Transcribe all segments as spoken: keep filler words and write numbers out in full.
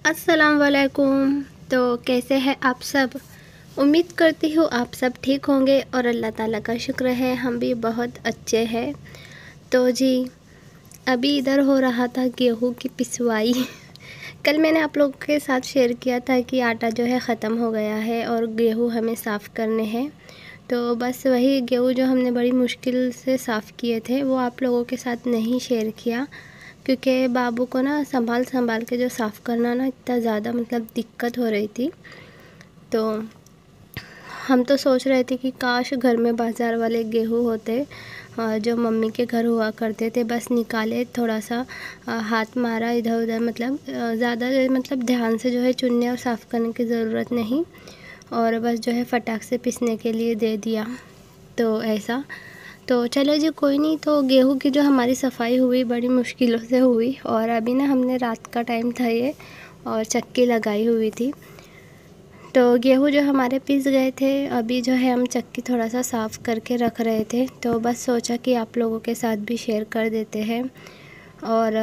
अस्सलाम वालेकुम। तो कैसे हैं आप सब? उम्मीद करती हूँ आप सब ठीक होंगे और अल्लाह ताला का शुक्र है हम भी बहुत अच्छे हैं। तो जी अभी इधर हो रहा था गेहूँ की पिसवाई। कल मैंने आप लोगों के साथ शेयर किया था कि आटा जो है ख़त्म हो गया है और गेहूँ हमें साफ़ करने हैं। तो बस वही गेहूँ जो हमने बड़ी मुश्किल से साफ़ किए थे वो आप लोगों के साथ नहीं शेयर किया, क्योंकि बाबू को ना संभाल संभाल के जो साफ़ करना ना इतना ज़्यादा मतलब दिक्कत हो रही थी। तो हम तो सोच रहे थे कि काश घर में बाज़ार वाले गेहूँ होते जो मम्मी के घर हुआ करते थे, बस निकाले थोड़ा सा हाथ मारा इधर उधर, मतलब ज़्यादा मतलब ध्यान से जो है चुनने और साफ़ करने की ज़रूरत नहीं, और बस जो है फटाक से पीसने के लिए दे दिया। तो ऐसा तो चलो जी कोई नहीं। तो गेहूँ की जो हमारी सफाई हुई बड़ी मुश्किलों से हुई, और अभी ना हमने रात का टाइम था ये और चक्की लगाई हुई थी। तो गेहूँ जो हमारे पिस गए थे, अभी जो है हम चक्की थोड़ा सा साफ़ करके रख रहे थे, तो बस सोचा कि आप लोगों के साथ भी शेयर कर देते हैं। और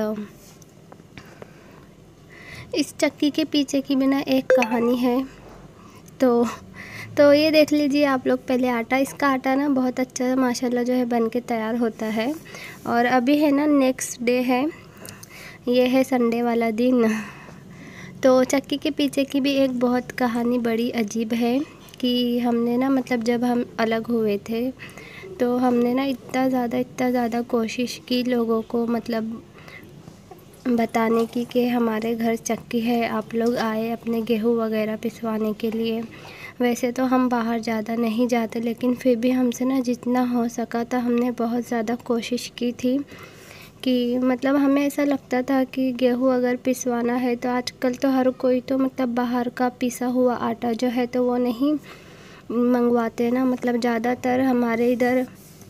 इस चक्की के पीछे की भी ना एक कहानी है। तो तो ये देख लीजिए आप लोग पहले आटा, इसका आटा ना बहुत अच्छा माशाल्लाह जो है बन के तैयार होता है। और अभी है ना नेक्स्ट डे है, ये है संडे वाला दिन। तो चक्की के पीछे की भी एक बहुत कहानी बड़ी अजीब है कि हमने ना मतलब जब हम अलग हुए थे तो हमने ना इतना ज़्यादा इतना ज़्यादा कोशिश की लोगों को मतलब बताने की कि हमारे घर चक्की है, आप लोग आए अपने गेहूँ वगैरह पिसवाने के लिए। वैसे तो हम बाहर ज़्यादा नहीं जाते, लेकिन फिर भी हमसे ना जितना हो सका था हमने बहुत ज़्यादा कोशिश की थी कि मतलब हमें ऐसा लगता था कि गेहूँ अगर पिसवाना है तो आजकल तो हर कोई तो मतलब बाहर का पिसा हुआ आटा जो है तो वो नहीं मंगवाते ना, मतलब ज़्यादातर हमारे इधर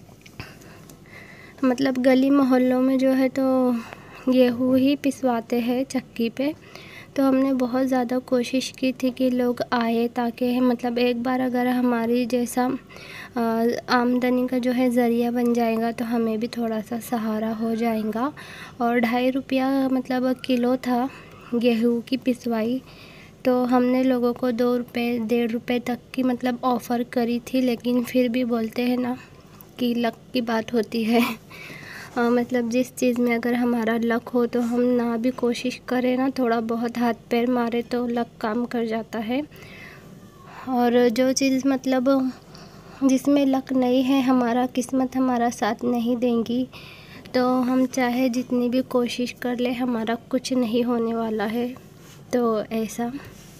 मतलब गली मोहल्लों में जो है तो गेहूँ ही पिसवाते हैं चक्की पे। तो हमने बहुत ज़्यादा कोशिश की थी कि लोग आए, ताकि मतलब एक बार अगर हमारी जैसा आमदनी का जो है ज़रिया बन जाएगा तो हमें भी थोड़ा सा सहारा हो जाएगा। और ढाई रुपया मतलब किलो था गेहूँ की पिसवाई। तो हमने लोगों को दो रुपये डेढ़ रुपये तक की मतलब ऑफ़र करी थी, लेकिन फिर भी बोलते हैं ना कि लक की बात होती है। आ, मतलब जिस चीज़ में अगर हमारा लक हो तो हम ना भी कोशिश करें ना, थोड़ा बहुत हाथ पैर मारे तो लक काम कर जाता है। और जो चीज़ मतलब जिसमें लक नहीं है, हमारा किस्मत हमारा साथ नहीं देंगी, तो हम चाहे जितनी भी कोशिश कर ले हमारा कुछ नहीं होने वाला है। तो ऐसा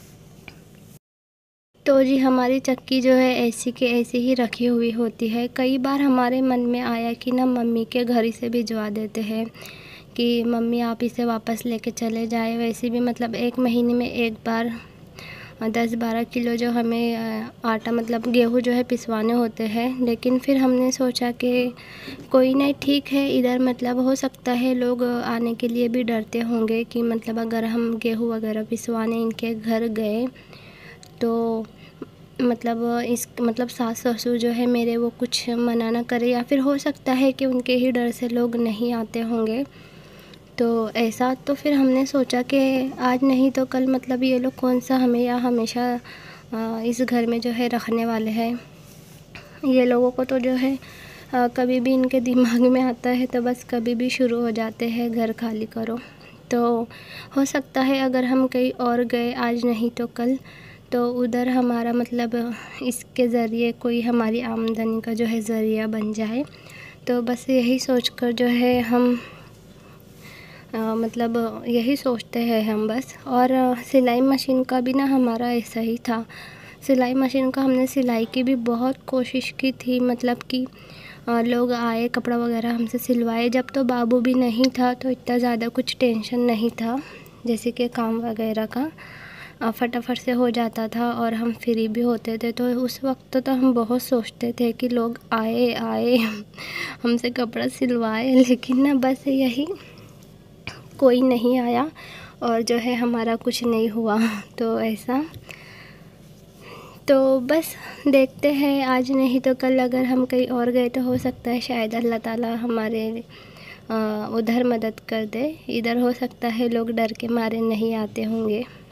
तो जी हमारी चक्की जो है ऐसी के ऐसी ही रखी हुई होती है। कई बार हमारे मन में आया कि ना मम्मी के घर ही से भिजवा देते हैं कि मम्मी आप इसे वापस लेके चले जाए। वैसे भी मतलब एक महीने में एक बार दस बारह किलो जो हमें आटा मतलब गेहूँ जो है पिसवाने होते हैं। लेकिन फिर हमने सोचा कि कोई नहीं, ठीक है, इधर मतलब हो सकता है लोग आने के लिए भी डरते होंगे कि मतलब अगर हम गेहूँ वगैरह पिसवाने इनके घर गए तो मतलब इस मतलब सास ससुर जो है मेरे वो कुछ मना ना करे, या फिर हो सकता है कि उनके ही डर से लोग नहीं आते होंगे। तो ऐसा तो फिर हमने सोचा कि आज नहीं तो कल मतलब ये लोग कौन सा हमें या हमेशा इस घर में जो है रखने वाले हैं। ये लोगों को तो जो है कभी भी इनके दिमाग में आता है तो बस कभी भी शुरू हो जाते हैं घर खाली करो। तो हो सकता है अगर हम कहीं और गए आज नहीं तो कल, तो उधर हमारा मतलब इसके ज़रिए कोई हमारी आमदनी का जो है ज़रिया बन जाए। तो बस यही सोचकर जो है हम आ, मतलब यही सोचते हैं हम बस। और सिलाई मशीन का भी ना हमारा ऐसा ही था। सिलाई मशीन का हमने सिलाई की भी बहुत कोशिश की थी, मतलब कि लोग आए कपड़ा वगैरह हमसे सिलवाए। जब तो बाबू भी नहीं था तो इतना ज़्यादा कुछ टेंशन नहीं था, जैसे कि काम वगैरह का फटाफट से हो जाता था और हम फ्री भी होते थे। तो उस वक्त तो हम बहुत सोचते थे कि लोग आए आए हमसे कपड़ा सिलवाए, लेकिन ना बस यही कोई नहीं आया और जो है हमारा कुछ नहीं हुआ। तो ऐसा तो बस देखते हैं, आज नहीं तो कल अगर हम कहीं और गए तो हो सकता है शायद अल्लाह ताला हमारे आ, उधर मदद कर दे। इधर हो सकता है लोग डर के मारे नहीं आते होंगे।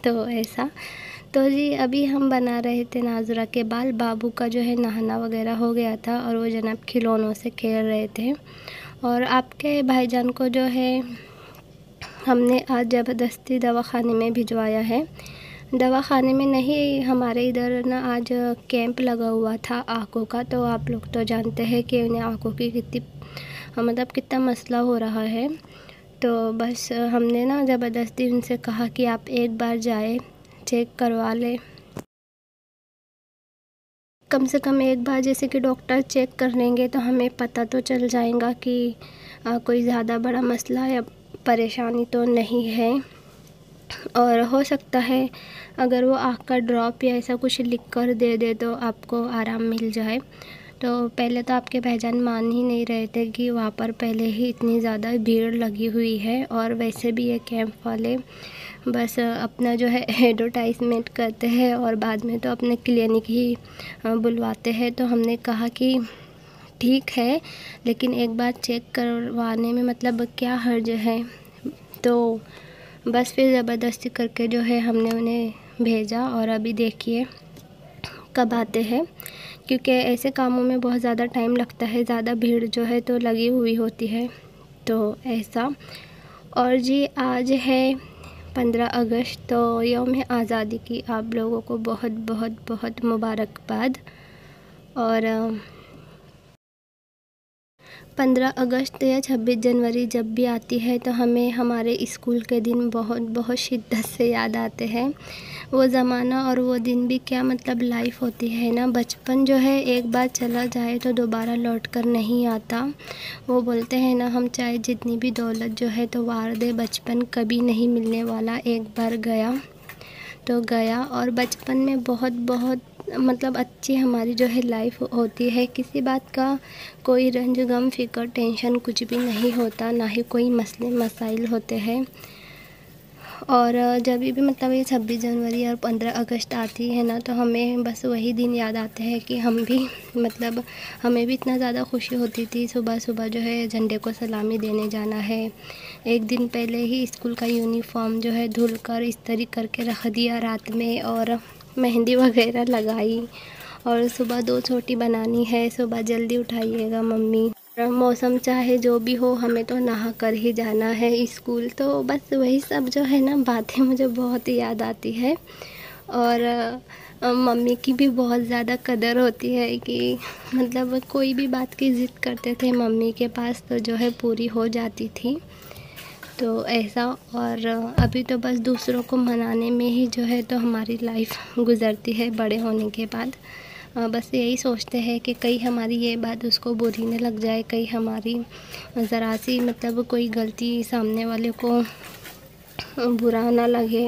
तो ऐसा। तो जी अभी हम बना रहे थे नाज़ुरा के बाल। बाबू का जो है नहाना वगैरह हो गया था और वो जनाब खिलौनों से खेल रहे थे। और आपके भाईजान को जो है हमने आज ज़बरदस्ती दवाखाने में भिजवाया है। दवाखाने में नहीं, हमारे इधर ना आज कैंप लगा हुआ था आँखों का। तो आप लोग तो जानते हैं कि उन्हें आँखों की कितनी मतलब कितना मसला हो रहा है। तो बस हमने ना ज़बरदस्ती उनसे कहा कि आप एक बार जाए, चेक करवा लें। कम से कम एक बार जैसे कि डॉक्टर चेक कर लेंगे तो हमें पता तो चल जाएगा कि आ, कोई ज़्यादा बड़ा मसला या परेशानी तो नहीं है। और हो सकता है अगर वो आँख का ड्रॉप या ऐसा कुछ लिख कर दे दे तो आपको आराम मिल जाए। तो पहले तो आपके भाईजान मान ही नहीं रहे थे कि वहाँ पर पहले ही इतनी ज़्यादा भीड़ लगी हुई है, और वैसे भी ये कैंप वाले बस अपना जो है एडवर्टाइजमेंट करते हैं और बाद में तो अपने क्लिनिक ही बुलवाते हैं। तो हमने कहा कि ठीक है, लेकिन एक बार चेक करवाने में मतलब क्या हर्ज है। तो बस फिर ज़बरदस्ती करके जो है हमने उन्हें भेजा, और अभी देखिए कब आते हैं, क्योंकि ऐसे कामों में बहुत ज़्यादा टाइम लगता है, ज़्यादा भीड़ जो है तो लगी हुई होती है। तो ऐसा। और जी आज है पंद्रह अगस्त, तो यौम आज़ादी की आप लोगों को बहुत बहुत बहुत मुबारकबाद। और पंद्रह अगस्त या छब्बीस जनवरी जब भी आती है तो हमें हमारे स्कूल के दिन बहुत बहुत शिद्दत से याद आते हैं। वो ज़माना और वो दिन भी क्या मतलब लाइफ होती है ना। बचपन जो है एक बार चला जाए तो दोबारा लौट कर नहीं आता। वो बोलते हैं ना, हम चाहे जितनी भी दौलत जो है तो वार दे, बचपन कभी नहीं मिलने वाला, एक बार गया तो गया। और बचपन में बहुत बहुत मतलब अच्छी हमारी जो है लाइफ होती है। किसी बात का कोई रंज गम फ़िक्र टेंशन कुछ भी नहीं होता, ना ही कोई मसले मसाइल होते हैं। और जब भी मतलब ये छब्बीस जनवरी और पंद्रह अगस्त आती है ना, तो हमें बस वही दिन याद आते हैं कि हम भी मतलब हमें भी इतना ज़्यादा खुशी होती थी। सुबह सुबह जो है झंडे को सलामी देने जाना है। एक दिन पहले ही स्कूल का यूनिफॉर्म जो है धुल कर इस्त्री करके रख दिया रात में, और मेहंदी वगैरह लगाई, और सुबह दो छोटी बनानी है, सुबह जल्दी उठाइएगा मम्मी, मौसम चाहे जो भी हो हमें तो नहा कर ही जाना है स्कूल। तो बस वही सब जो है ना बातें मुझे बहुत याद आती है। और मम्मी की भी बहुत ज़्यादा कदर होती है कि मतलब कोई भी बात की ज़िद करते थे मम्मी के पास तो जो है पूरी हो जाती थी। तो ऐसा। और अभी तो बस दूसरों को मनाने में ही जो है तो हमारी लाइफ गुज़रती है बड़े होने के बाद। बस यही सोचते हैं कि कहीं हमारी ये बात उसको बुरी न लग जाए, कहीं हमारी ज़रा सी मतलब कोई गलती सामने वाले को बुरा ना लगे।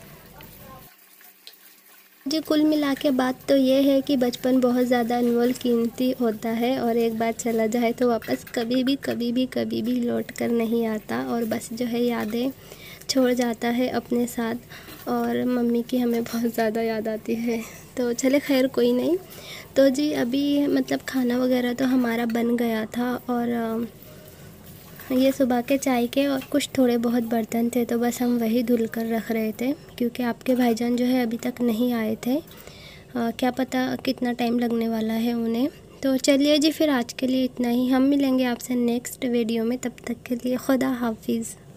जी कुल मिला के बात तो ये है कि बचपन बहुत ज़्यादा अनमोल कीमती होता है, और एक बार चला जाए तो वापस कभी भी कभी भी कभी भी लौट कर नहीं आता, और बस जो है यादें छोड़ जाता है अपने साथ। और मम्मी की हमें बहुत ज़्यादा याद आती है। तो चले खैर कोई नहीं। तो जी अभी मतलब खाना वगैरह तो हमारा बन गया था, और ये सुबह के चाय के और कुछ थोड़े बहुत बर्तन थे तो बस हम वही धुल कर रख रहे थे, क्योंकि आपके भाईजान जो है अभी तक नहीं आए थे। आ, क्या पता कितना टाइम लगने वाला है उन्हें। तो चलिए जी फिर आज के लिए इतना ही। हम मिलेंगे आपसे नेक्स्ट वीडियो में, तब तक के लिए खुदा हाफिज़।